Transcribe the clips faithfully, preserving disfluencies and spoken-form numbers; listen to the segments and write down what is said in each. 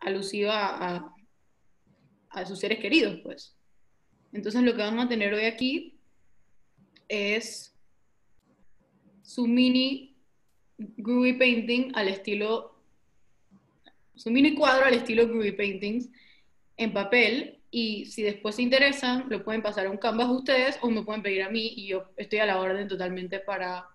alusiva a, a sus seres queridos, pues. Entonces lo que vamos a tener hoy aquí es su mini groovy painting al estilo, su mini cuadro al estilo groovy paintings en papel, y si después se interesan, lo pueden pasar a un canvas ustedes o me pueden pedir a mí y yo estoy a la orden totalmente para,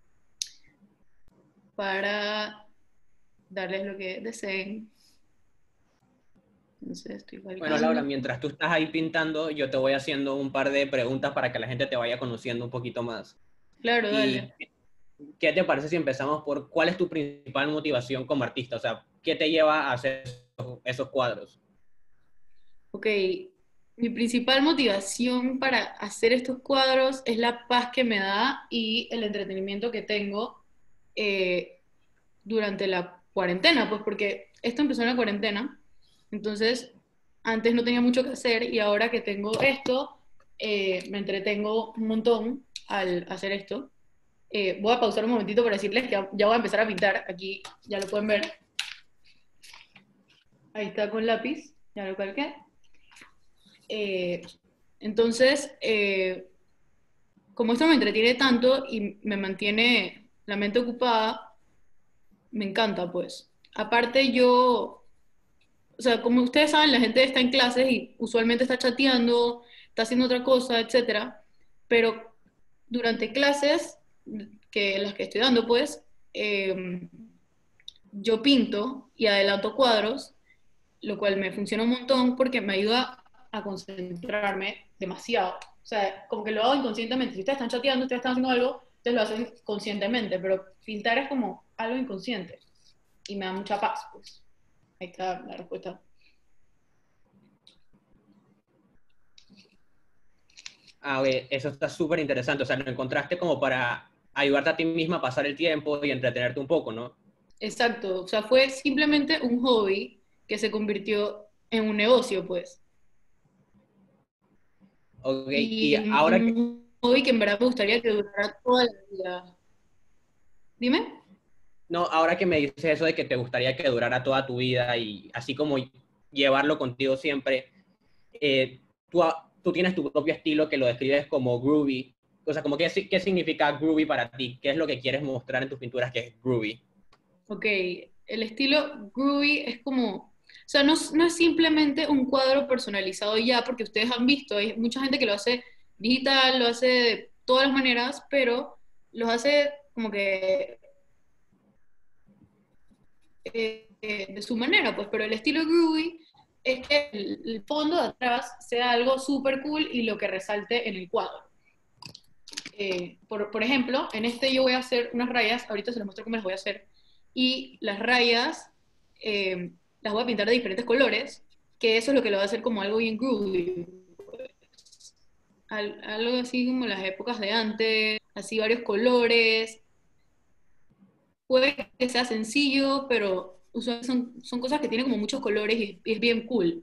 para darles lo que deseen. Entonces estoy Bueno, Laura, valgando. mientras tú estás ahí pintando, yo te voy haciendo un par de preguntas para que la gente te vaya conociendo un poquito más. Claro, ¿Y dale. qué te parece si empezamos por cuál es tu principal motivación como artista? O sea, ¿qué te lleva a hacer esos, esos cuadros? Ok, mi principal motivación para hacer estos cuadros es la paz que me da y el entretenimiento que tengo eh, durante la cuarentena, pues porque esto empezó en la cuarentena, entonces antes no tenía mucho que hacer y ahora que tengo esto, eh, me entretengo un montón al hacer esto. Eh, voy a pausar un momentito para decirles que ya voy a empezar a pintar, aquí ya lo pueden ver, ahí está con lápiz, ya lo calqué. Eh, entonces, eh, como esto me entretiene tanto y me mantiene la mente ocupada, me encanta, pues. Aparte, yo, o sea, como ustedes saben, la gente está en clases y usualmente está chateando, está haciendo otra cosa, etcétera. Pero durante clases, que las que estoy dando, pues, eh, yo pinto y adelanto cuadros, lo cual me funciona un montón porque me ayuda a concentrarme demasiado. O sea, como que lo hago inconscientemente. Si ustedes están chateando, ustedes están haciendo algo, ustedes lo hacen conscientemente, pero pintar es como algo inconsciente y me da mucha paz, pues. Ahí está la respuesta. Ah, oye, eso está súper interesante. O sea, lo encontraste como para ayudarte a ti misma a pasar el tiempo y entretenerte un poco, ¿no? Exacto, o sea, fue simplemente un hobby que se convirtió en un negocio, pues. Ok, y Y ahora que, un hobby que en verdad me gustaría que durara toda la vida. Dime. no, ahora que me dices eso de que te gustaría que durara toda tu vida y así como llevarlo contigo siempre, eh, tú, tú tienes tu propio estilo que lo describes como groovy. O sea, como qué, qué significa groovy para ti, qué es lo que quieres mostrar en tus pinturas que es groovy. Ok, el estilo groovy es como, o sea, no, no es simplemente un cuadro personalizado ya, porque ustedes han visto, hay mucha gente que lo hace digital, lo hace de todas las maneras, pero los hace como que eh, eh, de su manera, pues, pero el estilo groovy es que el, el fondo de atrás sea algo súper cool y lo que resalte en el cuadro. Eh, por, por ejemplo, en este yo voy a hacer unas rayas, ahorita se les muestro cómo las voy a hacer, y las rayas eh, las voy a pintar de diferentes colores, que eso es lo que lo va a hacer como algo bien groovy, Al, algo así como las épocas de antes, así varios colores, puede que sea sencillo, pero usualmente son, son cosas que tienen como muchos colores y, y es bien cool.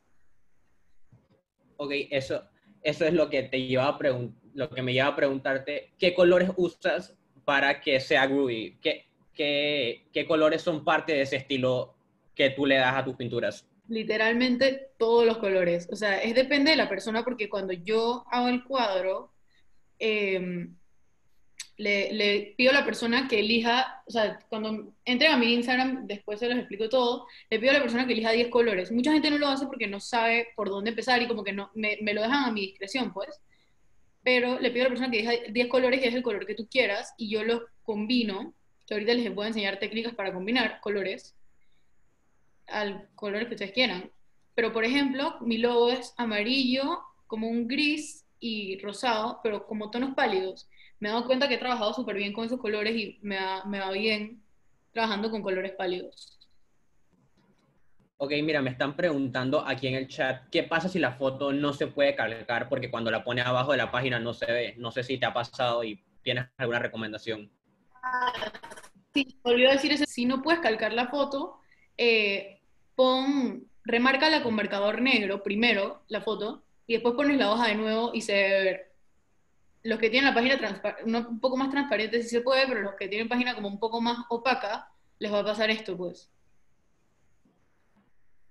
Ok, eso, eso es lo que te lleva a pregun- lo que me lleva a preguntarte, ¿qué colores usas para que sea groovy? ¿Qué, qué, qué colores son parte de ese estilo que tú le das a tus pinturas? Literalmente todos los colores, o sea, es depende de la persona porque cuando yo hago el cuadro, eh, le, le, pido a la persona que elija, o sea, cuando entren a mi Instagram, después se los explico todo, le pido a la persona que elija diez colores. Mucha gente no lo hace porque no sabe por dónde empezar y como que no, me, me lo dejan a mi discreción, pues. Pero le pido a la persona que elija diez colores, que es el color que tú quieras, y yo los combino, que ahorita les puedo enseñar técnicas para combinar colores al color que ustedes quieran. Pero, por ejemplo, mi logo es amarillo, como un gris y rosado, pero como tonos pálidos. Me he dado cuenta que he trabajado súper bien con esos colores y me va, me va bien trabajando con colores pálidos. Ok, mira, me están preguntando aquí en el chat, ¿qué pasa si la foto no se puede cargar porque cuando la pone abajo de la página no se ve? No sé si te ha pasado y tienes alguna recomendación. Sí, olvidé decir eso. Si no puedes calcar la foto, eh, pon, remárcala con marcador negro primero, la foto, y después pones la hoja de nuevo y se debe ver. Los que tienen la página transpa- no, un poco más transparente sí se puede, pero los que tienen página como un poco más opaca, les va a pasar esto, pues.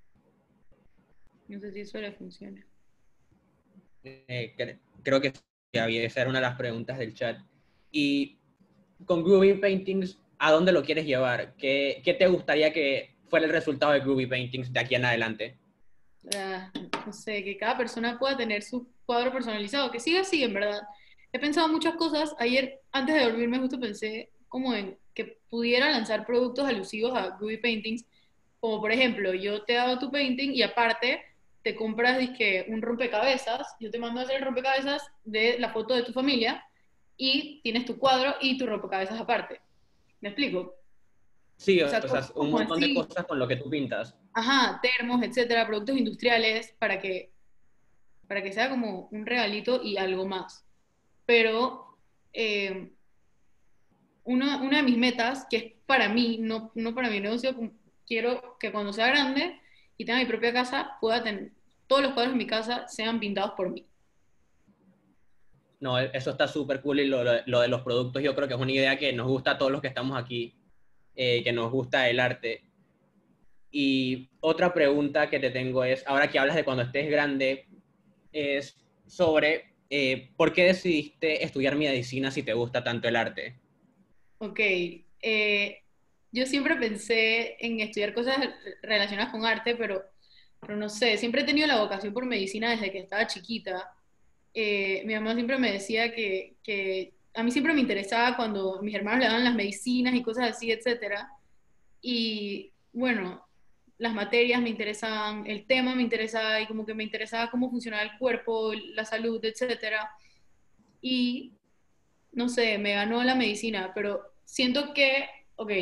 No sé si eso le funciona. Eh, cre- creo que sí, había- esa era una de las preguntas del chat. Y con Groovy Paintings, ¿a dónde lo quieres llevar? ¿Qué, qué te gustaría que fuera el resultado de Groovy Paintings de aquí en adelante? Ah, no sé, que cada persona pueda tener su cuadro personalizado, que siga así, en verdad. He pensado muchas cosas. Ayer, antes de dormirme, justo pensé como en que pudiera lanzar productos alusivos a Groovy Paintings, como por ejemplo, yo te hago tu painting y aparte te compras dizque, un rompecabezas, yo te mando a hacer el rompecabezas de la foto de tu familia y tienes tu cuadro y tu rompecabezas aparte. ¿Me explico? Sí, O sea, o sea, un como montón de así, cosas con lo que tú pintas. ajá, termos, etcétera, productos industriales para que para que sea como un regalito y algo más. Pero eh, una, una de mis metas, que es para mí, no, no para mi negocio, quiero que cuando sea grande y tenga mi propia casa, pueda tener, todos los cuadros de mi casa sean pintados por mí. No, eso está súper cool y lo, lo, lo de los productos yo creo que es una idea que nos gusta a todos los que estamos aquí, eh, que nos gusta el arte. Y otra pregunta que te tengo es, ahora que hablas de cuando estés grande, es sobre eh, por qué decidiste estudiar medicina si te gusta tanto el arte. Ok, eh, yo siempre pensé en estudiar cosas relacionadas con arte, pero, pero no sé, siempre he tenido la vocación por medicina desde que estaba chiquita. Eh, mi mamá siempre me decía que, que a mí siempre me interesaba cuando mis hermanos le daban las medicinas y cosas así, etcétera. Y bueno, las materias me interesaban, el tema me interesaba y como que me interesaba cómo funcionaba el cuerpo, la salud, etcétera. Y no sé, me ganó la medicina, pero siento que, ok,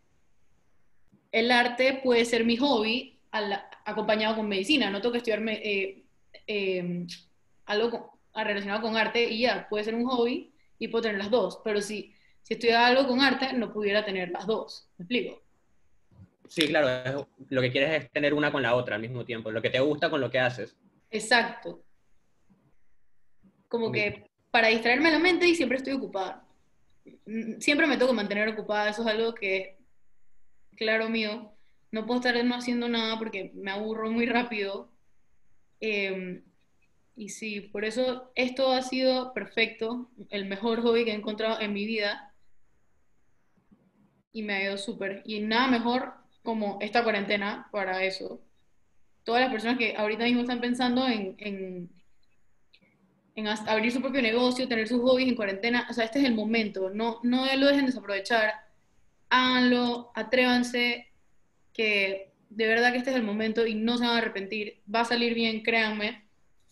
el arte puede ser mi hobby al- acompañado con medicina. No tengo que estudiarme eh, eh, algo con- a- relacionado con arte y ya, puede ser un hobby y puedo tener las dos. Pero si, si estudiara algo con arte, no pudiera tener las dos. ¿Me explico? Sí, claro, es- lo que quieres es tener una con la otra al mismo tiempo, lo que te gusta con lo que haces. Exacto. Como Ok. que para distraerme la mente y siempre estoy ocupada. Mm, Siempre me tengo que mantener ocupada, eso es algo que, claro mío, no puedo estar no haciendo nada porque me aburro muy rápido. Eh, y sí, por eso esto ha sido perfecto, el mejor hobby que he encontrado en mi vida y me ha ido súper. Y nada mejor como esta cuarentena para eso. Todas las personas que ahorita mismo están pensando en, en, en as- abrir su propio negocio, tener sus hobbies en cuarentena, o sea, este es el momento, no, no lo dejen desaprovechar, háganlo, atrévanse, que de verdad que este es el momento y no se van a arrepentir, va a salir bien, créanme,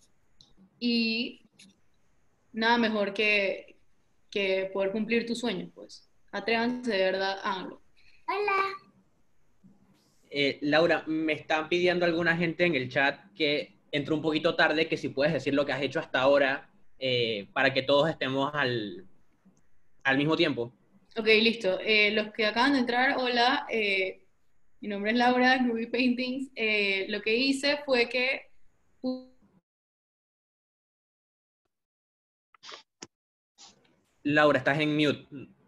y nada mejor que, que poder cumplir tus sueños, pues. Atrévanse de verdad, háganlo. Hola. Eh, Laura, me están pidiendo alguna gente en el chat que entró un poquito tarde, que si puedes decir lo que has hecho hasta ahora eh, para que todos estemos al, al mismo tiempo. Ok, listo. Eh, los que acaban de entrar, hola, eh, mi nombre es Laura, Ruby Paintings. Eh, lo que hice fue que, Laura, estás en mute.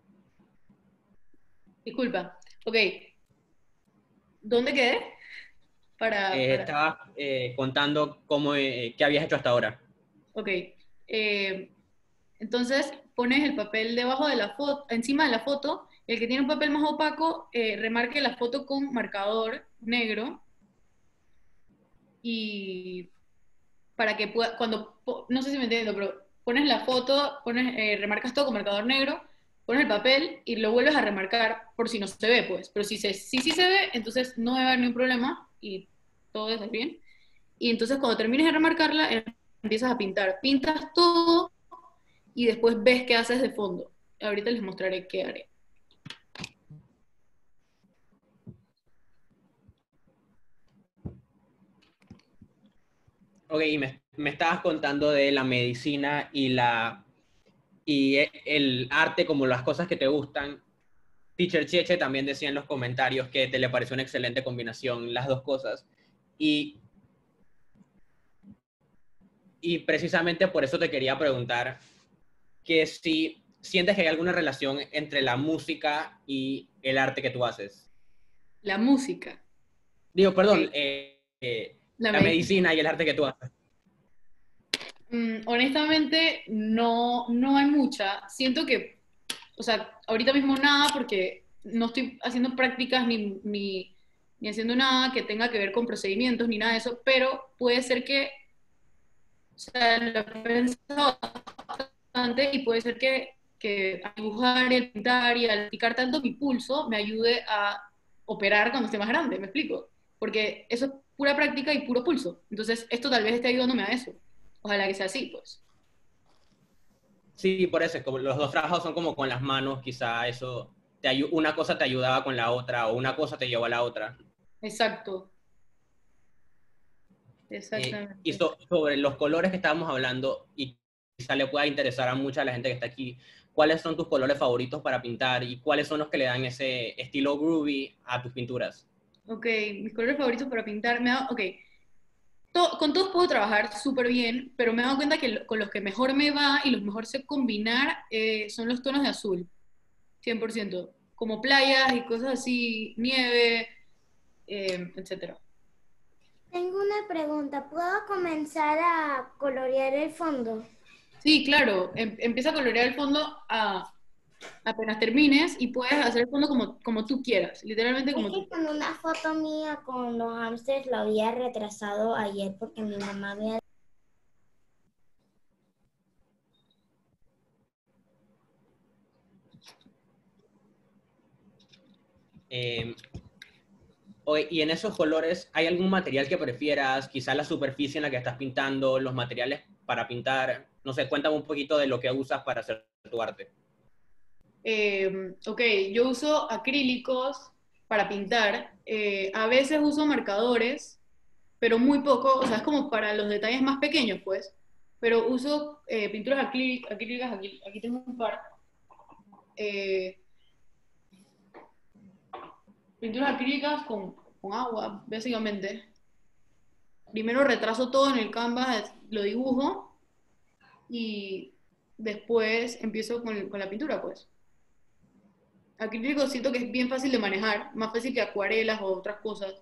disculpa, ok, ¿dónde quedé? Para, Eh, para, estabas eh, contando cómo, eh, qué habías hecho hasta ahora. ok. Eh, entonces pones el papel debajo de la foto, encima de la foto, el que tiene un papel más opaco, eh, remarque la foto con marcador negro y para que pueda, cuando, no sé si me entiendo, pero pones la foto, pones, eh, remarcas todo con marcador negro, pones el papel y lo vuelves a remarcar por si no se ve, pues. Pero si se, si, sí se ve, entonces no va a haber ningún problema y todo está bien. Y entonces cuando termines de remarcarla, eh, empiezas a pintar. Pintas todo y después ves qué haces de fondo. Ahorita les mostraré qué haré. Ok, y me, me estabas contando de la medicina y, la, y e- el arte como las cosas que te gustan. Teacher Cheche también decía en los comentarios que te le pareció una excelente combinación las dos cosas. Y, y precisamente por eso te quería preguntar que si sientes que hay alguna relación entre la música y el arte que tú haces. La música. Digo, Ok. perdón, eh, eh, La la medicina. medicina y el arte que tú haces? Mm, honestamente, no, no hay mucha. Siento que, o sea, ahorita mismo nada porque no estoy haciendo prácticas ni, ni, ni haciendo nada que tenga que ver con procedimientos ni nada de eso, pero puede ser que, o sea, lo he pensado bastante y puede ser que, que al dibujar y al pintar y al picar tanto mi pulso me ayude a operar cuando esté más grande, ¿me explico? Porque eso es pura práctica y puro pulso. Entonces, esto tal vez esté ayudándome a eso. Ojalá que sea así, pues. Sí, por eso, es como los dos trabajos son como con las manos, quizá eso, te ayu- una cosa te ayudaba con la otra, o una cosa te llevó a la otra. Exacto, Eh, y exactamente. so- sobre los colores que estábamos hablando, y quizá le pueda interesar a mucha la gente que está aquí, ¿cuáles son tus colores favoritos para pintar y cuáles son los que le dan ese estilo groovy a tus pinturas? Ok, mis colores favoritos para pintar. Me ha, ok, to- con todos puedo trabajar súper bien, pero me he dado cuenta que lo- con los que mejor me va y los mejor sé combinar eh, son los tonos de azul, cien por ciento. Como playas y cosas así, nieve, eh, etcétera. Tengo una pregunta. ¿Puedo comenzar a colorear el fondo? Sí, claro, em- empieza a colorear el fondo a, apenas termines y puedes hacer el fondo como, como tú quieras, literalmente Es como tú que quieras. con una foto mía con los hamsters lo había retrasado ayer porque mi mamá había... Eh, o- y en esos colores, ¿hay algún material que prefieras? Quizá la superficie en la que estás pintando, los materiales para pintar. No sé, cuéntame un poquito de lo que usas para hacer tu arte. Eh, ok, yo uso acrílicos para pintar. Eh, a veces uso marcadores, pero muy poco. O sea, es como para los detalles más pequeños, pues. Pero uso eh, pinturas acrí- acrílicas, aquí, aquí tengo un par. eh, Pinturas acrílicas con, con agua, básicamente. Primero retraso todo en el canvas, lo dibujo y después empiezo con, con la pintura, pues. Acrílico siento que es bien fácil de manejar, más fácil que acuarelas o otras cosas.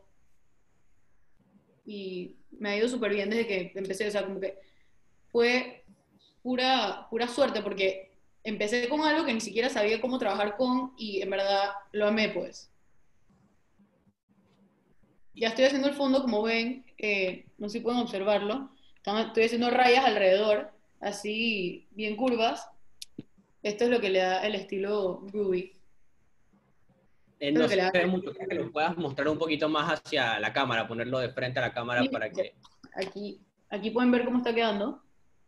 Y me ha ido súper bien desde que empecé, o sea, como que fue pura, pura suerte porque empecé con algo que ni siquiera sabía cómo trabajar con y en verdad lo amé, pues. Ya estoy haciendo el fondo, como ven, eh, no sé si pueden observarlo. Estoy haciendo rayas alrededor, así bien curvas. Esto es lo que le da el estilo groovy. Eh, Esto es no lo que se le da ve mucho, creo que lo puedas mostrar un poquito más hacia la cámara, ponerlo de frente a la cámara para que... aquí. Aquí pueden ver cómo está quedando.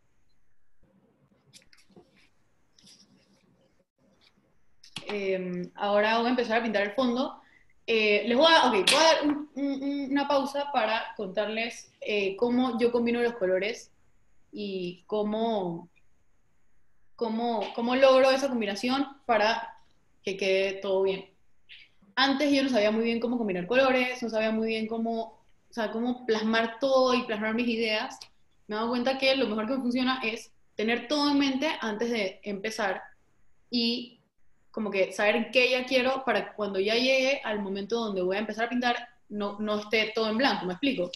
Eh, ahora voy a empezar a pintar el fondo. Eh, les voy a, okay, voy a dar un, un, una pausa para contarles eh, cómo yo combino los colores y cómo, cómo, cómo logro esa combinación para que quede todo bien. Antes yo no sabía muy bien cómo combinar colores, no sabía muy bien cómo, o sea, cómo plasmar todo y plasmar mis ideas. Me he dado cuenta que lo mejor que me funciona es tener todo en mente antes de empezar y como que saber qué ya quiero para cuando ya llegue al momento donde voy a empezar a pintar, no, no esté todo en blanco, ¿me explico?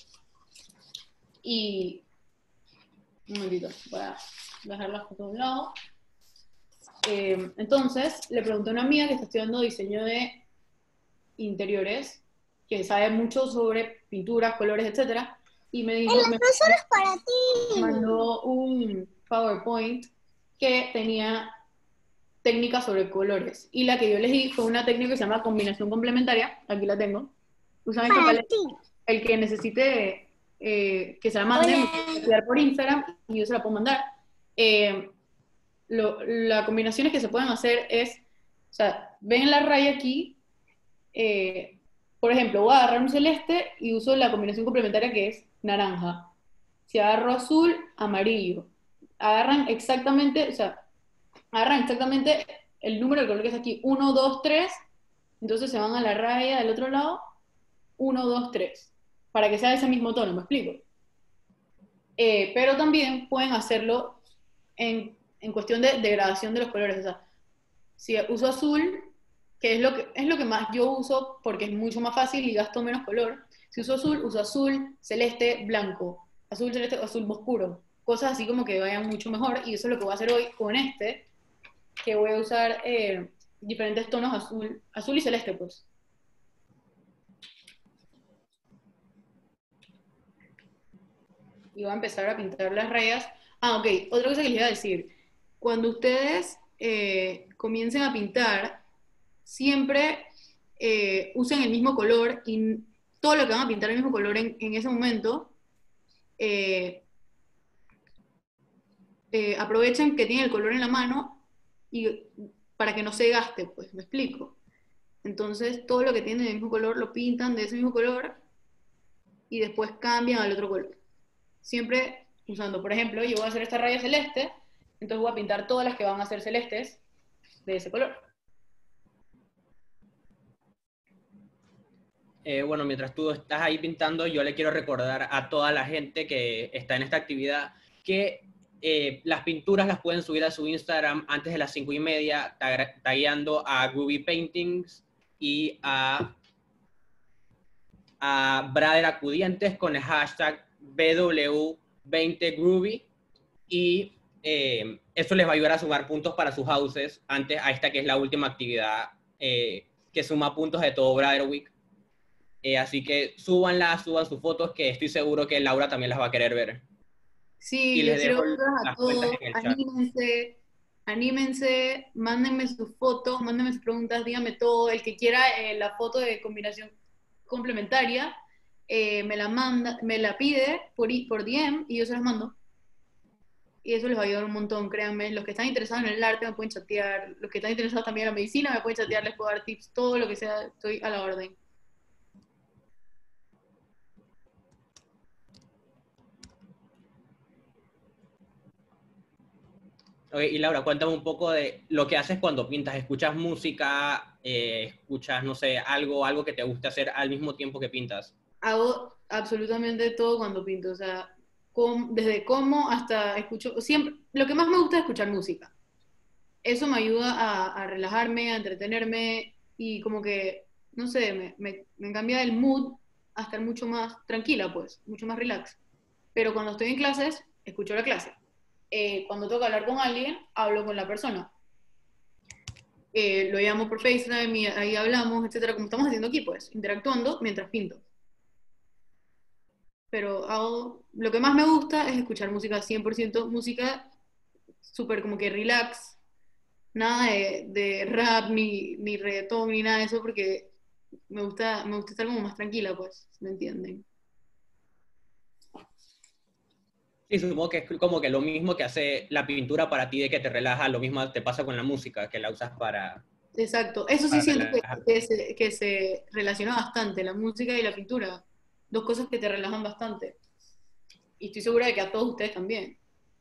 Y un momentito, voy a dejar las fotos de un lado. Eh, entonces, le pregunté a una amiga que está estudiando diseño de interiores, que sabe mucho sobre pinturas, colores, etcétera, y me El dijo, me profesor es para ti. mandó un PowerPoint que tenía técnicas sobre colores. Y la que yo elegí fue una técnica que se llama combinación complementaria. Aquí la tengo. Usan esta Para paleta. ti. El que necesite eh, que se la mande, me puede Hola. enviar por Instagram y yo se la puedo mandar. Eh, lo, la combinaciones que se pueden hacer es, o sea, ven la raya aquí, eh, por ejemplo, voy a agarrar un celeste y uso la combinación complementaria que es naranja. Si agarro azul, amarillo. Agarran exactamente, o sea, agarran exactamente el número de color que es aquí, uno, dos, tres, entonces se van a la raya del otro lado, uno, dos, tres, para que sea ese mismo tono, ¿me explico? Eh, pero también pueden hacerlo en, en cuestión de degradación de los colores, o sea, si uso azul, que es lo que, es lo que más yo uso porque es mucho más fácil y gasto menos color. Si uso azul, uso azul, celeste, blanco. Azul, celeste, azul oscuro. Cosas así como que vayan mucho mejor y eso es lo que voy a hacer hoy con este, que voy a usar eh, diferentes tonos azul, azul y celeste pues. Y voy a empezar a pintar las rayas. Ah, ok, otra cosa que les iba a decir. Cuando ustedes eh, comiencen a pintar, siempre eh, usen el mismo color y todo lo que van a pintar el mismo color en, en ese momento, eh, eh, aprovechen que tienen el color en la mano y para que no se gaste, pues, me explico. Entonces, todo lo que tienen del mismo color lo pintan de ese mismo color y después cambian al otro color. Siempre usando, por ejemplo, yo voy a hacer esta raya celeste, entonces voy a pintar todas las que van a ser celestes de ese color. Eh, bueno, mientras tú estás ahí pintando, yo le quiero recordar a toda la gente que está en esta actividad que eh, las pinturas las pueden subir a su Instagram antes de las cinco y media, tag tagueando a Groovy Paintings y a, a Brother Acudientes con el hashtag B W veinte Groovy y eh, eso les va a ayudar a sumar puntos para sus houses antes a esta que es la última actividad eh, que suma puntos de todo Brother Week. Eh, así que súbanlas, suban sus fotos, que estoy seguro que Laura también las va a querer ver. Sí, Y les les quiero dejo verlos a las cuentas todos, en el chat. anímense, anímense, mándenme sus fotos, mándenme sus preguntas, díganme todo, el que quiera eh, la foto de combinación complementaria, eh, me la manda, me la pide por, por D M y yo se las mando. Y eso les va a ayudar un montón, créanme. Los que están interesados en el arte me pueden chatear, los que están interesados también en la medicina me pueden chatear, les puedo dar tips, todo lo que sea, estoy a la orden. Okay, y Laura, cuéntame un poco de lo que haces cuando pintas. ¿Escuchas música? Eh, ¿Escuchas, no sé, algo, algo que te guste hacer al mismo tiempo que pintas? Hago absolutamente todo cuando pinto, o sea, com, desde cómo hasta escucho, siempre, lo que más me gusta es escuchar música. Eso me ayuda a, a relajarme, a entretenerme y como que, no sé, me, me, me cambia el mood a estar mucho más tranquila, pues, mucho más relax. Pero cuando estoy en clases, escucho la clase. Eh, cuando tengo que hablar con alguien, hablo con la persona. Eh, lo llamo por FaceTime y ahí hablamos, etcétera, como estamos haciendo aquí, pues, interactuando mientras pinto. Pero hago, lo que más me gusta es escuchar música, cien por ciento música súper como que relax, nada de, de rap, ni, ni reggaetón, ni nada de eso, porque me gusta, me gusta estar como más tranquila, pues, ¿me entienden? Sí, supongo que es como que lo mismo que hace la pintura para ti de que te relaja, lo mismo te pasa con la música, que la usas para, Exacto, eso sí para siento que, relajar. que se, que se relaciona bastante, la música y la pintura, dos cosas que te relajan bastante. Y estoy segura de que a todos ustedes también.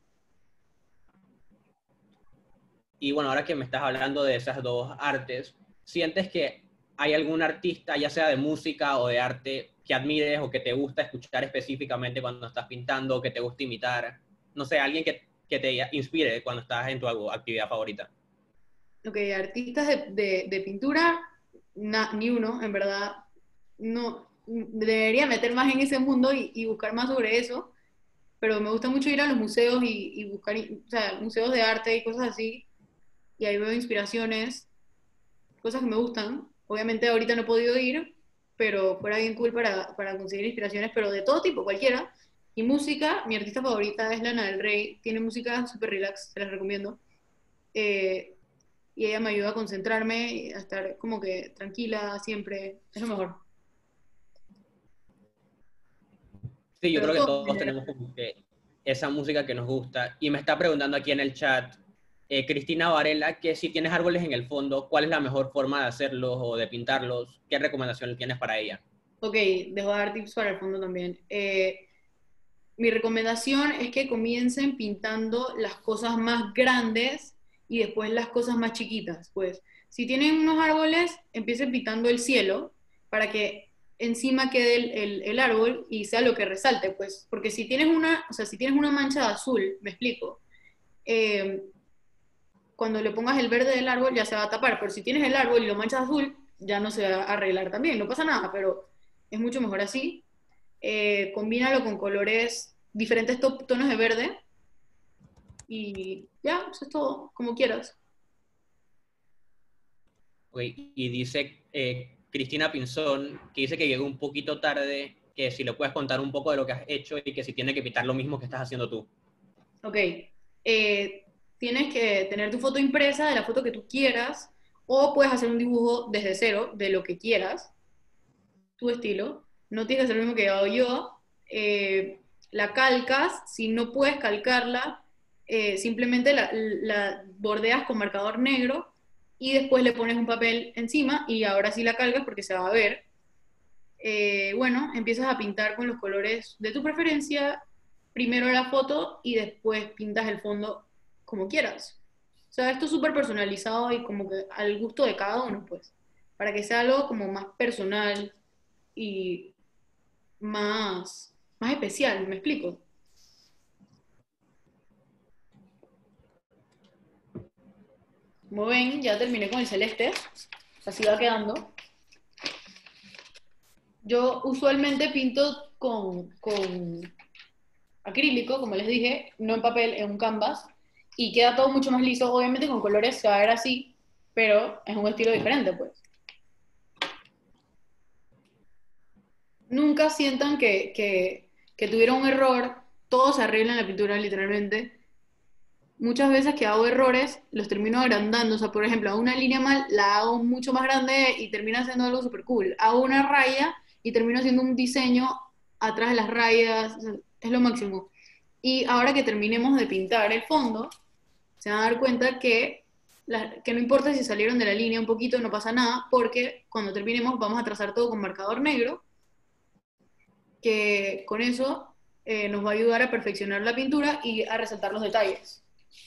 Y bueno, ahora que me estás hablando de esas dos artes, ¿sientes que hay algún artista, ya sea de música o de arte, que admires o que te gusta escuchar específicamente cuando estás pintando, que te gusta imitar? No sé, alguien que, que te inspire cuando estás en tu actividad favorita. Ok, artistas de, de, de pintura, na, ni uno, en verdad, no, debería meter más en ese mundo y, y buscar más sobre eso, pero me gusta mucho ir a los museos y, y buscar, o sea, museos de arte y cosas así, y ahí veo inspiraciones, cosas que me gustan. Obviamente ahorita no he podido ir, pero fuera bien cool para, para conseguir inspiraciones, pero de todo tipo, cualquiera. Y música, mi artista favorita es Lana del Rey, tiene música súper relax, se las recomiendo. Eh, y ella me ayuda a concentrarme y a estar como que tranquila siempre, es lo mejor. Sí, yo Pero creo que todo en todos general. tenemos como que esa música que nos gusta. Y me está preguntando aquí en el chat eh, Cristina Varela que si tienes árboles en el fondo, ¿cuál es la mejor forma de hacerlos o de pintarlos? ¿Qué recomendación tienes para ella? Ok, dejo de dar tips para el fondo también. Eh, mi recomendación es que comiencen pintando las cosas más grandes y después las cosas más chiquitas. Pues si tienen unos árboles, empiecen pintando el cielo para que encima quede el, el, el árbol y sea lo que resalte, pues, porque si tienes una, o sea, si tienes una mancha de azul, me explico, eh, cuando le pongas el verde del árbol ya se va a tapar, pero si tienes el árbol y lo manchas azul, ya no se va a arreglar también, no pasa nada, pero es mucho mejor así. Eh, combínalo con colores, diferentes to- tonos de verde, y ya, eso es todo, como quieras. Ok, y dice eh, Cristina Pinzón, que dice que llegó un poquito tarde, que si le puedes contar un poco de lo que has hecho y que si tiene que pintar lo mismo que estás haciendo tú. Ok, eh, tienes que tener tu foto impresa de la foto que tú quieras, o puedes hacer un dibujo desde cero de lo que quieras, tu estilo. No tienes que hacer lo mismo que hago yo. Eh, la calcas, si no puedes calcarla, eh, simplemente la, la bordeas con marcador negro y después le pones un papel encima y ahora sí la calcas porque se va a ver. Eh, bueno, empiezas a pintar con los colores de tu preferencia, primero la foto y después pintas el fondo como quieras. O sea, esto es súper personalizado y como que al gusto de cada uno, pues, para que sea algo como más personal y más, más especial, ¿me explico? Como ven, ya terminé con el celeste, así va quedando. Yo usualmente pinto con, con acrílico, como les dije, no en papel, en un canvas, y queda todo mucho más liso. Obviamente con colores se va a ver así, pero es un estilo diferente, pues. Nunca sientan que, que, que tuvieron un error, todo se arregla en la pintura, literalmente. Muchas veces que hago errores, los termino agrandando. O sea, por ejemplo, hago una línea mal, la hago mucho más grande y termina siendo algo súper cool. Hago una raya y termino haciendo un diseño atrás de las rayas. O sea, es lo máximo. Y ahora que terminemos de pintar el fondo, se van a dar cuenta que, la- que no importa si salieron de la línea un poquito, no pasa nada, porque cuando terminemos vamos a trazar todo con marcador negro, que con eso eh, nos va a ayudar a perfeccionar la pintura y a resaltar los detalles.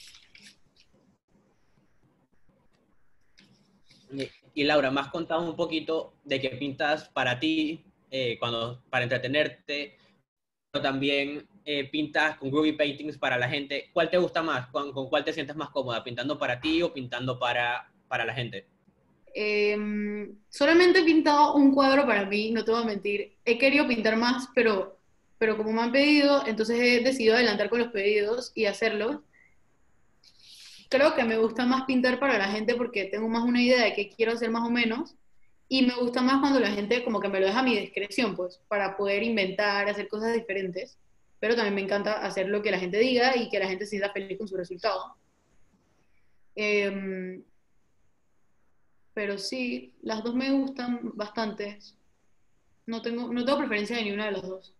Y, y Laura, me has contado un poquito de que pintas para ti, eh, cuando, para entretenerte, pero también eh, pintas con groovy paintings para la gente. ¿Cuál te gusta más? ¿Con, con cuál te sientes más cómoda? ¿Pintando para ti o pintando para, para la gente? Eh, solamente he pintado un cuadro para mí, no te voy a mentir. He querido pintar más, pero, pero como me han pedido, entonces he decidido adelantar con los pedidos y hacerlos. Creo que me gusta más pintar para la gente porque tengo más una idea de qué quiero hacer más o menos. Y me gusta más cuando la gente como que me lo deja a mi discreción, pues, para poder inventar, hacer cosas diferentes. Pero también me encanta hacer lo que la gente diga y que la gente se sienta feliz con su resultado. Eh, pero sí, las dos me gustan bastante. No tengo, no tengo preferencia de ninguna de las dos.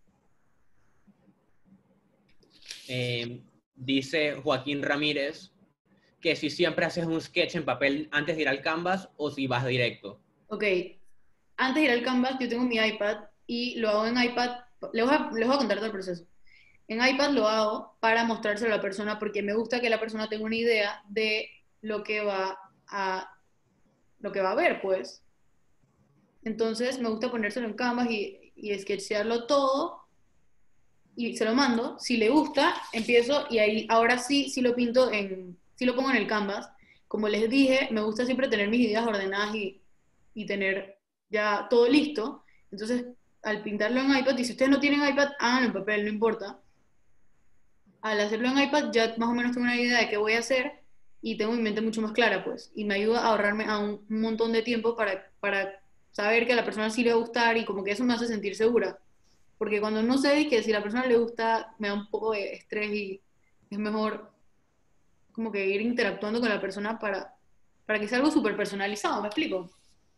Eh, dice Joaquín Ramírez que si siempre haces un sketch en papel antes de ir al canvas o si vas directo. Ok, antes de ir al Canvas, yo tengo mi iPad y lo hago en iPad. Les voy a, les voy a contar todo el proceso. En iPad lo hago para mostrárselo a la persona porque me gusta que la persona tenga una idea de lo que va a, lo que va a ver, pues. Entonces me gusta ponérselo en Canvas y, y sketchearlo todo y se lo mando. Si le gusta, empiezo y ahí ahora sí, sí lo pinto en, sí lo pongo en el Canvas. Como les dije, me gusta siempre tener mis ideas ordenadas y, y tener ya todo listo. Entonces, al pintarlo en iPad, y si ustedes no tienen iPad, háganlo en papel, no importa. Al hacerlo en iPad ya más o menos tengo una idea de qué voy a hacer y tengo mi mente mucho más clara, pues. Y me ayuda a ahorrarme a un, un montón de tiempo para, para saber que a la persona sí le va a gustar y como que eso me hace sentir segura. Porque cuando no sé que si a la persona le gusta, me da un poco de estrés y es mejor como que ir interactuando con la persona para, para que sea algo súper personalizado, ¿me explico?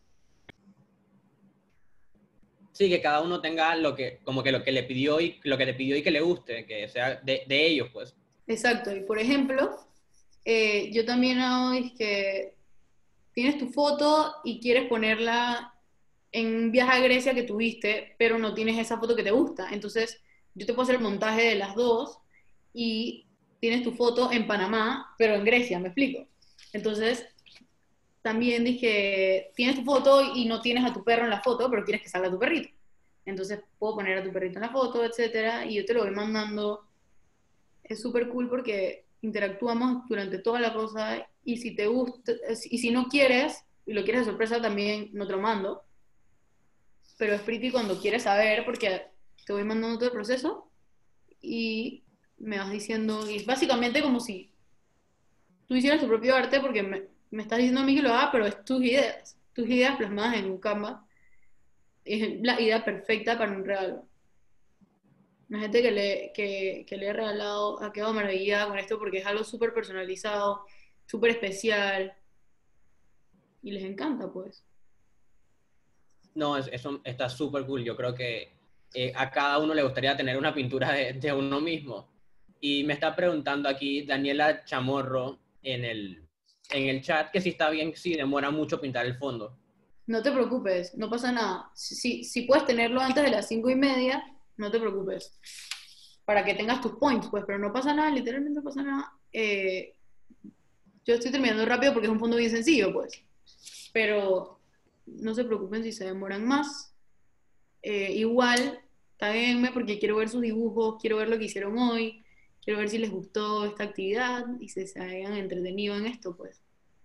Sí, que cada uno tenga lo que, como que lo que le pidió y lo que te pidió y que le guste, que sea de, de ellos, pues. Exacto, y por ejemplo, eh, yo también hago es que tienes tu foto y quieres ponerla en un viaje a Grecia que tuviste, pero no tienes esa foto que te gusta. Entonces, yo te puedo hacer el montaje de las dos y tienes tu foto en Panamá, pero en Grecia, ¿me explico? Entonces, también dije, tienes tu foto y no tienes a tu perro en la foto, pero quieres que salga tu perrito. Entonces, puedo poner a tu perrito en la foto, etcétera, y yo te lo voy mandando. Es súper cool porque interactuamos durante toda la cosa, y si te gusta, y si no quieres, y lo quieres de sorpresa también, no te lo mando, pero es pretty cuando quieres saber, porque te voy mandando todo el proceso, y me vas diciendo, y es básicamente como si tú hicieras tu propio arte, porque me, me estás diciendo a mí que lo haga, pero es tus ideas, tus ideas plasmadas en un Canva, es la idea perfecta para un regalo. La gente que le, que, que le he regalado ha quedado maravillada con esto porque es algo súper personalizado, súper especial, y les encanta, pues. No, es- eso está súper cool. Yo creo que eh, a cada uno le gustaría tener una pintura de, de uno mismo. Y me está preguntando aquí Daniela Chamorro en el, en el chat que si está bien si demora mucho pintar el fondo. No te preocupes, no pasa nada. Si, si, si puedes tenerlo antes de las cinco y media, no te preocupes. Para que tengas tus points, pues, pero no pasa nada, literalmente no pasa nada. Eh, yo estoy terminando rápido porque es un fondo bien sencillo, pues. Pero no se preocupen si se demoran más. Eh, igual, taguenme porque quiero ver sus dibujos, quiero ver lo que hicieron hoy, quiero ver si les gustó esta actividad y si se hayan entretenido en esto, pues.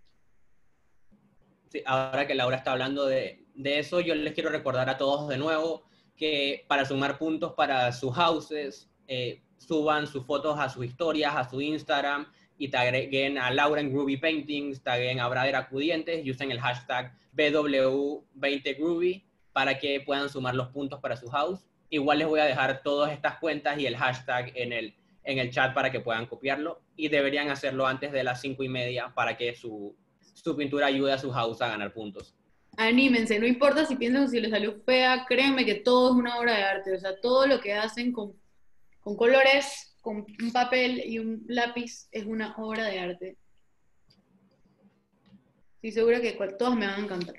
Sí, ahora que Laura está hablando de, de eso, yo les quiero recordar a todos de nuevo que para sumar puntos para sus houses, eh, suban sus fotos a sus historias, a su Instagram, y taguen a Laura en Groovy Paintings, taguen a Brader Acudientes y usen el hashtag B W veinte Groovy para que puedan sumar los puntos para su house. Igual les voy a dejar todas estas cuentas y el hashtag en el, en el chat para que puedan copiarlo, y deberían hacerlo antes de las cinco y media para que su, su pintura ayude a su house a ganar puntos. Anímense, no importa si piensan si les salió fea, créanme que todo es una obra de arte, o sea, todo lo que hacen con, con colores, con un papel y un lápiz es una obra de arte. Estoy segura que cual- todos me van a encantar.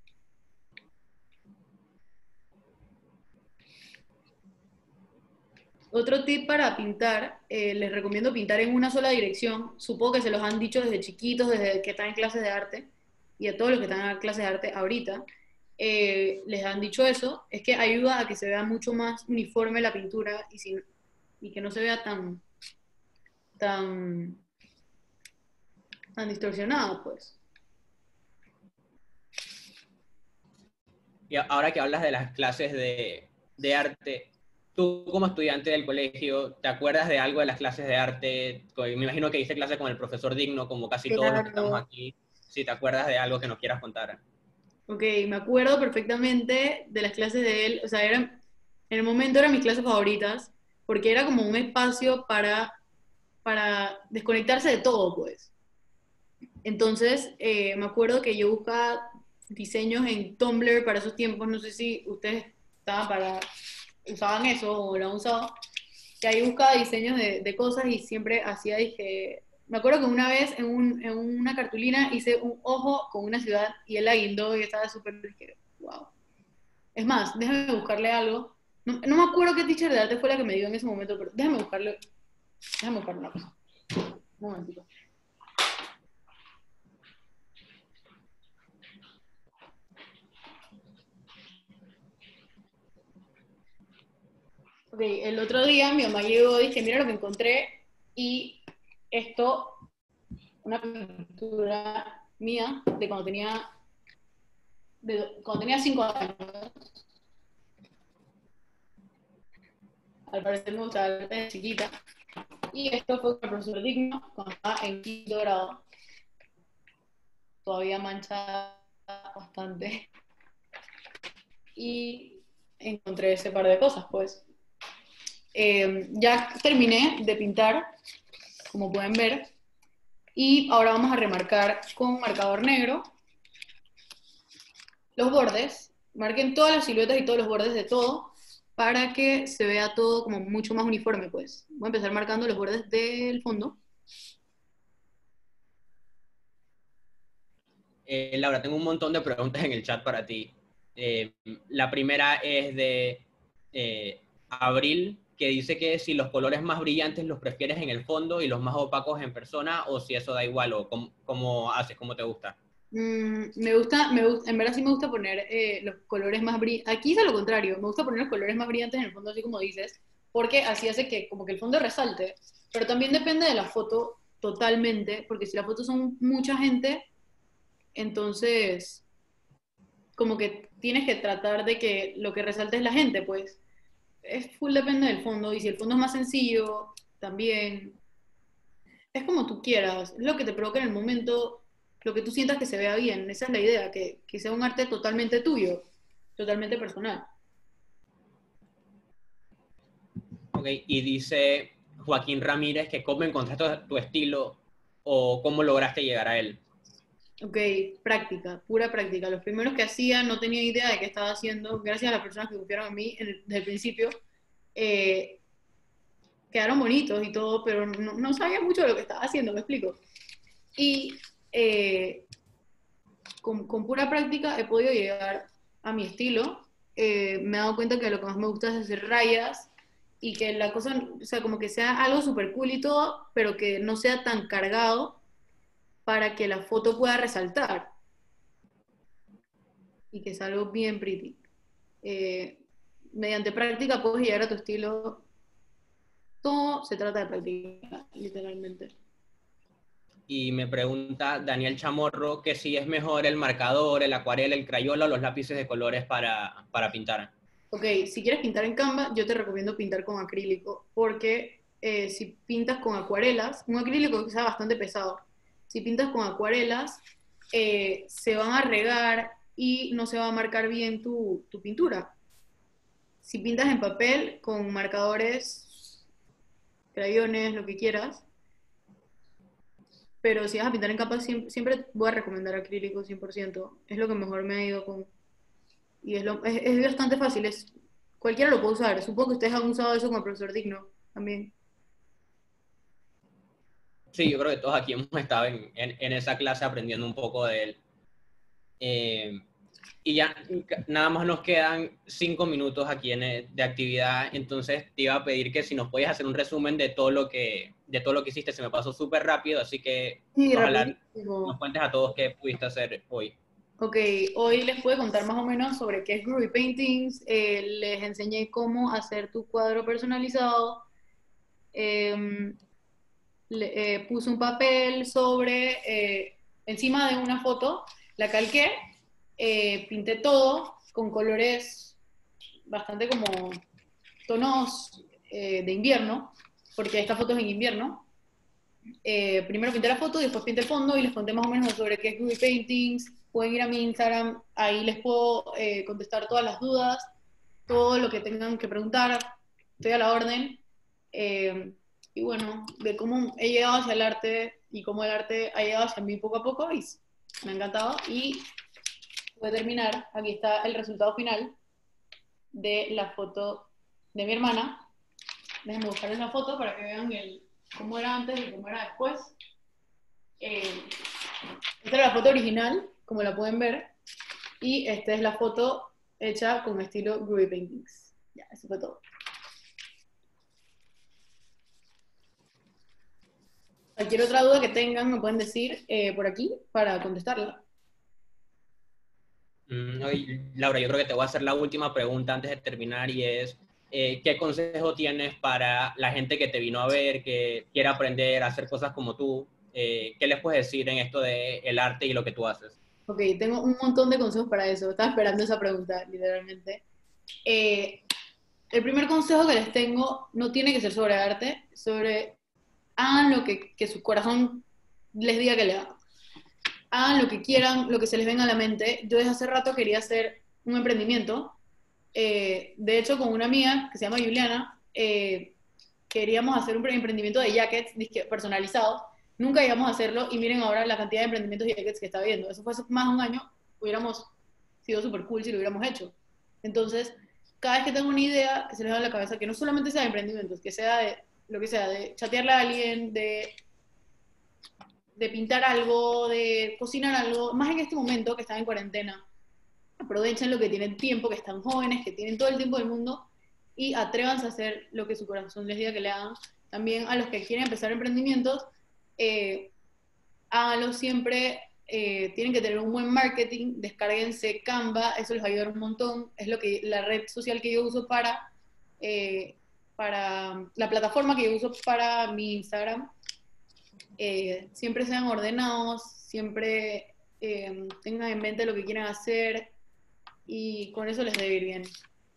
Otro tip para pintar, eh, les recomiendo pintar en una sola dirección. Supongo que se los han dicho desde chiquitos, desde que están en clases de arte, y a todos los que están en clases de arte ahorita, eh, les han dicho eso, es que ayuda a que se vea mucho más uniforme la pintura y, sin, y que no se vea tan, tan, tan distorsionada, pues. Y ahora que hablas de las clases de, de arte, tú como estudiante del colegio, ¿te acuerdas de algo de las clases de arte? Me imagino que hice clase con el profesor Digno, como casi todos los que estamos Claro. aquí. Si te acuerdas de algo que nos quieras contar. Ok, me acuerdo perfectamente de las clases de él, o sea, eran, en el momento eran mis clases favoritas, porque era como un espacio para, para desconectarse de todo, pues. Entonces, eh, me acuerdo que yo buscaba diseños en Tumblr para esos tiempos, no sé si ustedes estaban para, usaban eso o lo han usado, que ahí buscaba diseños de, de cosas y siempre hacía, dije, me acuerdo que una vez en, un, en una cartulina hice un ojo con una ciudad y él la guindó y estaba súper, dije, wow. Es más, déjame buscarle algo. No, no me acuerdo qué teacher de arte fue la que me dio en ese momento, pero déjame buscarle, déjame buscarle una cosa. Un momentito. Ok, el otro día mi mamá llegó y dije, mira lo que encontré, y esto, una pintura mía de cuando tenía, de, cuando tenía cinco años. Al parecer me gustaba desde chiquita. Y esto fue con el profesor Digno cuando estaba en quinto grado. Todavía mancha bastante. Y encontré ese par de cosas, pues. Eh, ya terminé de pintar, como pueden ver, y ahora vamos a remarcar con marcador negro los bordes. Marquen todas las siluetas y todos los bordes de todo para que se vea todo como mucho más uniforme, pues. Voy a empezar marcando los bordes del fondo. Eh, Laura, tengo un montón de preguntas en el chat para ti. Eh, la primera es de eh, Abril, que dice que si los colores más brillantes los prefieres en el fondo y los más opacos en persona, o si eso da igual, o cómo, cómo haces, cómo te gusta. Mm, me gusta, me gusta, en verdad sí me gusta poner eh, los colores más brillantes. Aquí es lo contrario, me gusta poner los colores más brillantes en el fondo, así como dices, porque así hace que como que el fondo resalte. Pero también depende de la foto totalmente, porque si las fotos son mucha gente, entonces como que tienes que tratar de que lo que resalte es la gente, pues es full depende del fondo, y si el fondo es más sencillo, también es como tú quieras, es lo que te provoca en el momento, lo que tú sientas que se vea bien, esa es la idea, que, que sea un arte totalmente tuyo, totalmente personal. Ok, y dice Joaquín Ramírez que cómo encontraste tu estilo o cómo lograste llegar a él. Ok, práctica, pura práctica. Los primeros que hacía no tenía idea de qué estaba haciendo, gracias a las personas que confiaron en mí en el- desde el principio. eh, Quedaron bonitos y todo, pero no, no sabía mucho de lo que estaba haciendo, me explico. Y eh, con, con pura práctica he podido llegar a mi estilo. Eh, me he dado cuenta que lo que más me gusta es hacer rayas y que la cosa, o sea, como que sea algo súper cool y todo, pero que no sea tan cargado para que la foto pueda resaltar y que sea algo bien pretty. Eh, Mediante práctica puedes llegar a tu estilo. Todo se trata de práctica, literalmente. Y me pregunta Daniel Chamorro que si es mejor el marcador, el acuarela, el crayola o los lápices de colores para, para pintar. Ok, si quieres pintar en Canva, yo te recomiendo pintar con acrílico, porque eh, si pintas con acuarelas, un acrílico que sea bastante pesado, si pintas con acuarelas, eh, se van a regar y no se va a marcar bien tu, tu pintura. Si pintas en papel, con marcadores, crayones, lo que quieras, pero si vas a pintar en capa, siempre, siempre voy a recomendar acrílico cien por ciento. Es lo que mejor me ha ido con... Y es, lo, es, es bastante fácil, es, cualquiera lo puede usar. Supongo que ustedes han usado eso con el profesor Digno también. Sí, yo creo que todos aquí hemos estado en, en, en esa clase aprendiendo un poco de él. Eh, y ya nada más nos quedan cinco minutos aquí en el, de actividad, entonces te iba a pedir que si nos podías hacer un resumen de todo lo que, de todo lo que hiciste. Se me pasó súper rápido, así que Sí, ojalá nos rapidísimo. cuentes a todos qué pudiste hacer hoy. Ok, hoy les puedo contar más o menos sobre qué es Groovy Paintings. Eh, les enseñé cómo hacer tu cuadro personalizado. Eh, le, eh, Puse un papel sobre, eh, encima de una foto, la calqué, eh, pinté todo con colores bastante como tonos eh, de invierno, porque esta foto es en invierno. Eh, primero pinté la foto y después pinté el fondo y les conté más o menos sobre qué es Groovy Paintings. Pueden ir a mi Instagram, ahí les puedo eh, contestar todas las dudas, todo lo que tengan que preguntar, estoy a la orden. Eh, y bueno, de cómo he llegado hacia el arte y cómo el arte ha llegado hacia mí poco a poco y me ha encantado. Y voy a terminar, aquí está el resultado final de la foto de mi hermana. Déjenme buscar esa foto para que vean el, cómo era antes y cómo era después. Eh, Esta es la foto original, como la pueden ver, y esta es la foto hecha con estilo Groovy Paintings. Ya, eso fue todo. Cualquier otra duda que tengan me pueden decir eh, por aquí para contestarla. Mm, oye, Laura, yo creo que te voy a hacer la última pregunta antes de terminar y es, eh, ¿qué consejo tienes para la gente que te vino a ver, que quiere aprender a hacer cosas como tú? Eh, ¿qué les puedes decir en esto de el arte y lo que tú haces? Ok, tengo un montón de consejos para eso. Estaba esperando esa pregunta, literalmente. Eh, el primer consejo que les tengo no tiene que ser sobre arte, sobre hagan lo que, que su corazón les diga que le hagan. Hagan lo que quieran, lo que se les venga a la mente. Yo desde hace rato quería hacer un emprendimiento. Eh, de hecho, con una amiga que se llama Juliana, eh, queríamos hacer un emprendimiento de jackets personalizados. Nunca íbamos a hacerlo y miren ahora la cantidad de emprendimientos de jackets que está viendo. Eso fue hace más de un año. Hubiéramos sido súper cool si lo hubiéramos hecho. Entonces, cada vez que tengo una idea que se les da en la cabeza, que no solamente sea de emprendimientos, que sea de lo que sea, de chatearle a alguien, de de pintar algo, de cocinar algo, más en este momento que están en cuarentena. Aprovechen lo que tienen tiempo, que están jóvenes, que tienen todo el tiempo del mundo y atrévanse a hacer lo que su corazón les diga que le hagan. También a los que quieren empezar emprendimientos, eh, háganlo siempre, eh, tienen que tener un buen marketing, descárguense Canva, eso les va a ayudar un montón, es lo que, la red social que yo uso para, eh, para la plataforma que yo uso para mi Instagram. eh, siempre sean ordenados, siempre eh, tengan en mente lo que quieren hacer y con eso les debe ir bien.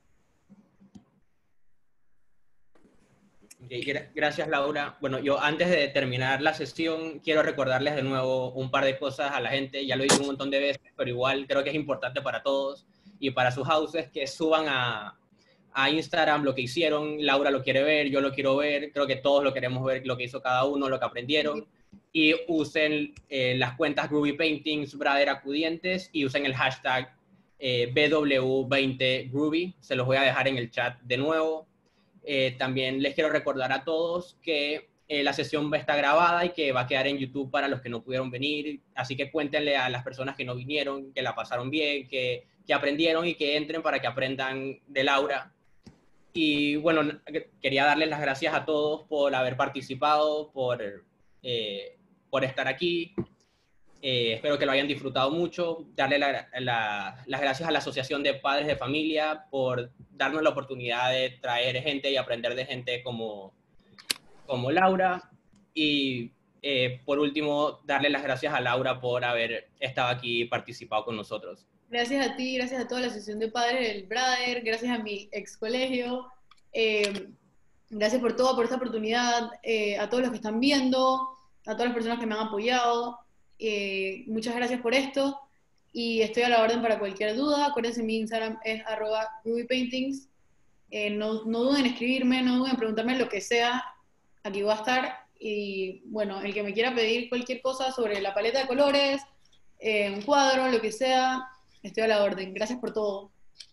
Okay, gra- gracias, Laura. Bueno, yo antes de terminar la sesión, quiero recordarles de nuevo un par de cosas a la gente. Ya lo hice un montón de veces, pero igual creo que es importante para todos y para sus houses que suban a, a Instagram lo que hicieron. Laura lo quiere ver, yo lo quiero ver. Creo que todos lo queremos ver, lo que hizo cada uno, lo que aprendieron. Y usen eh, las cuentas Groovy Paintings, Brother Acudientes, y usen el hashtag eh, B W veinte Groovy. Se los voy a dejar en el chat de nuevo. Eh, también les quiero recordar a todos que eh, la sesión va a estar grabada y que va a quedar en YouTube para los que no pudieron venir. Así que cuéntenle a las personas que no vinieron, que la pasaron bien, que, que aprendieron y que entren para que aprendan de Laura. Y bueno, quería darles las gracias a todos por haber participado, por, eh, por estar aquí. Eh, espero que lo hayan disfrutado mucho. Darle la, la, las gracias a la Asociación de Padres de Familia por darnos la oportunidad de traer gente y aprender de gente como, como Laura. Y eh, por último, darle las gracias a Laura por haber estado aquí y participado con nosotros. Gracias a ti, gracias a toda la asociación de padres del Brother, gracias a mi ex colegio, eh, gracias por todo, por esta oportunidad, eh, a todos los que están viendo, a todas las personas que me han apoyado, eh, muchas gracias por esto y estoy a la orden para cualquier duda. Acuérdense, mi Instagram es arroba groovy-paintings, eh, no, no duden en escribirme, no duden en preguntarme lo que sea, aquí voy a estar. Y bueno, el que me quiera pedir cualquier cosa sobre la paleta de colores, eh, un cuadro, lo que sea, estoy a la orden. Gracias por todo.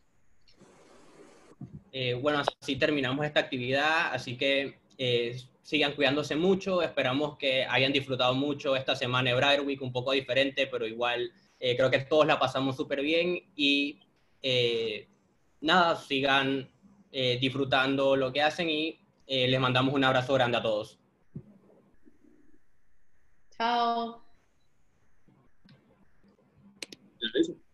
Eh, bueno, así terminamos esta actividad, así que eh, sigan cuidándose mucho. Esperamos que hayan disfrutado mucho esta semana de Brother Week, un poco diferente, pero igual eh, creo que todos la pasamos súper bien y eh, nada, sigan eh, disfrutando lo que hacen y eh, les mandamos un abrazo grande a todos. Chao. Eso.